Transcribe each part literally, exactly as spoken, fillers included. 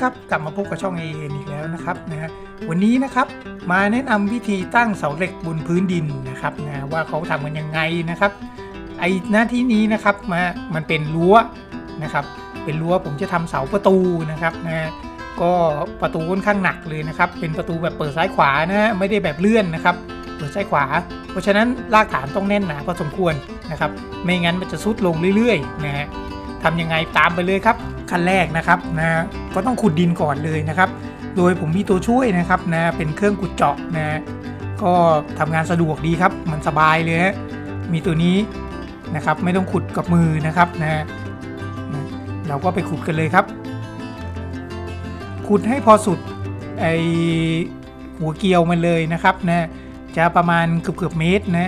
ครับกลับมาพบกับช่องเอเอ็นอีกแล้วนะครับนะฮะวันนี้นะครับมาแนะนำวิธีตั้งเสาเหล็กบนพื้นดินนะครับนะว่าเขาทำกันยังไงนะครับไอ้หน้าที่นี้นะครับมามันเป็นรั้วนะครับเป็นรั้วผมจะทำเสาประตูนะครับนะก็ประตูค่อนข้างหนักเลยนะครับเป็นประตูแบบเปิดซ้ายขวานะไม่ได้แบบเลื่อนนะครับเปิดซ้ายขวาเพราะฉะนั้นรากฐานต้องแน่นหนาพอสมควรนะครับไม่งั้นมันจะซุดลงเรื่อยๆนะฮะทำยังไงตามไปเลยครับขั้นแรกนะครับนะก็ต้องขุดดินก่อนเลยนะครับโดยผมมีตัวช่วยนะครับนะเป็นเครื่องขุดเจาะนะก็ทำงานสะดวกดีครับมันสบายเลยฮะมีตัวนี้นะครับไม่ต้องขุดกับมือนะครับนะเราก็ไปขุดกันเลยครับขุดให้พอสุดไอหัวเกลียวมันเลยนะครับนะจะประมาณเกือบเกือบเมตรนะ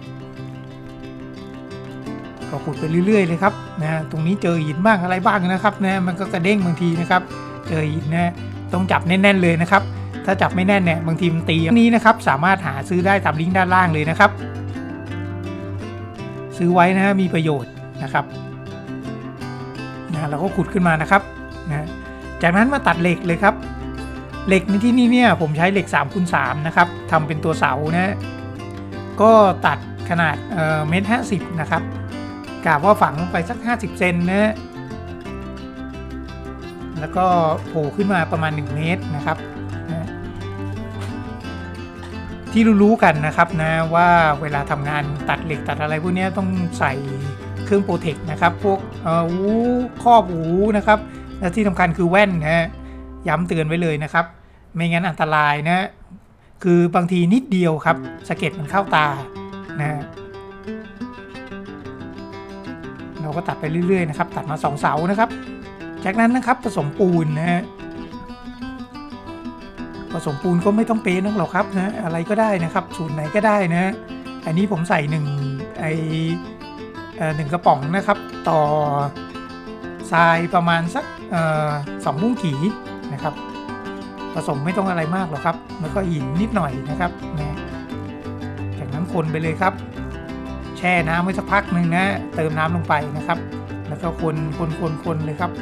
ก็ขุดไปเรื่อยๆเลยครับนะตรงนี้เจอหินบ้างอะไรบ้างนะครับนะมันก็กระเด้งบางทีนะครับเจอหินนะต้องจับแน่นๆเลยนะครับถ้าจับไม่แน่นเนี่ยบางทีมันตีนี้นะครับสามารถหาซื้อได้ตามลิงก์ด้านล่างเลยนะครับซื้อไว้นะมีประโยชน์นะครับนะเราก็ขุดขึ้นมานะครับนะจากนั้นมาตัดเหล็กเลยครับเหล็กในที่นี้เนี่ยผมใช้เหล็กสามคูณสามนะครับทำเป็นตัวเสานะก็ตัดขนาดเอ่อเมตรห้าสิบนะครับกะว่าฝังลงไปสักห้าสิบเซนนะแล้วก็โผล่ขึ้นมาประมาณหนึ่งเมตรนะครับนะที่รู้ๆกันนะครับนะว่าเวลาทำงานตัดเหล็กตัดอะไรพวกนี้ต้องใส่เครื่องโปรเทคนะครับพวกเอ่อหูครอบหูนะครับและที่สำคัญคือแว่นนะย้ำเตือนไว้เลยนะครับไม่งั้นอันตรายนะคือบางทีนิดเดียวครับสะเก็ดมันเข้าตานะเราก็ตัดไปเรื่อยๆนะครับตัดมาสองเสานะครับจากนั้นนะครับผสมปูนนะฮะผสมปูนก็ไม่ต้องเป๊ะนักหรอกครับนะอะไรก็ได้นะครับสูตรไหนก็ได้นะอันนี้ผมใส่หนึ่งไอหนึ่งกระป๋องนะครับต่อทรายประมาณสักสองมุ้งขีนะครับผสมไม่ต้องอะไรมากหรอกครับแล้วก็หินนิดหน่อยนะครับนะจากนั้นคนไปเลยครับแช่น้ำไว้สักพักหนึ่งนะเติมน้ำลงไปนะครับแล้วก็คนคนคนคนเลยครับ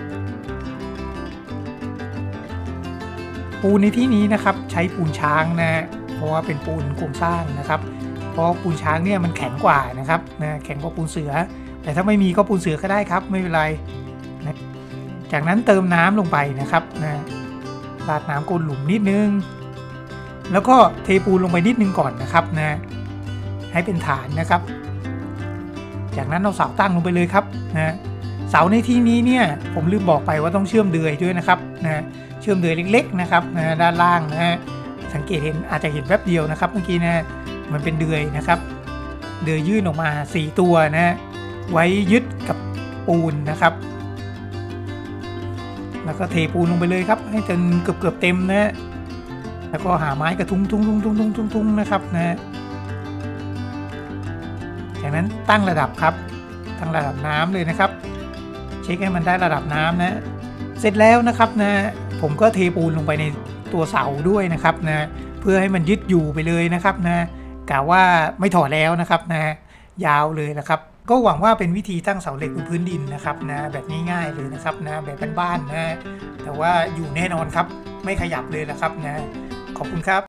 ปูนในที่นี้นะครับใช้ปูนช้างนะเพราะว่าเป็นปูนโครงสร้างนะครับเพราะปูนช้างเนี่ยมันแข็งกว่านะครับนะแข็งกว่าปูนเสือแต่ถ้าไม่มีก็ปูนเสือก็ได้ครับไม่เป็นไรนะจากนั้นเติมน้ำลงไปนะครับนะราดน้ำก้นหลุมนิดนึงแล้วก็เทปูนลงไปนิดนึงก่อนนะครับนะให้เป็นฐานนะครับจากนั้นเอาเสาตั้งลงไปเลยครับนะเสาในที่นี้เนี่ยผมลืมบอกไปว่าต้องเชื่อมเดือยด้วยนะครับนะเชื่อมเดือยเล็กๆนะครับนะด้านล่างนะฮะสังเกตเห็นอาจจะเห็นแป๊บเดียวนะครับเมื่อกี้นะมันเป็นเดือยนะครับเดือยยื่นออกมาสี่ตัวนะไว้ยึดกับปูนนะครับแล้วก็เทปูนลงไปเลยครับให้จนเกือบๆเต็มนะแล้วก็หาไม้กระทุ้งทุ้งทุ้งทุ้งทุ้งทุ้งทุ้งนะครับนะจากนั้นตั้งระดับครับตั้งระดับน้ำเลยนะครับเช็คให้มันได้ระดับน้ำนะเสร็จแล้วนะครับนะผมก็เทปูนลงไปในตัวเสาด้วยนะครับนะเพื่อให้มันยึดอยู่ไปเลยนะครับนะกะว่าไม่ถอดแล้วนะครับนะยาวเลยนะครับก็หวังว่าเป็นวิธีตั้งเสาเหล็กบนพื้นดินนะครับนะแบบง่ายๆเลยนะครับนะแบบบ้านๆนะแต่ว่าอยู่แน่นอนครับไม่ขยับเลยนะครับนะขอบคุณครับ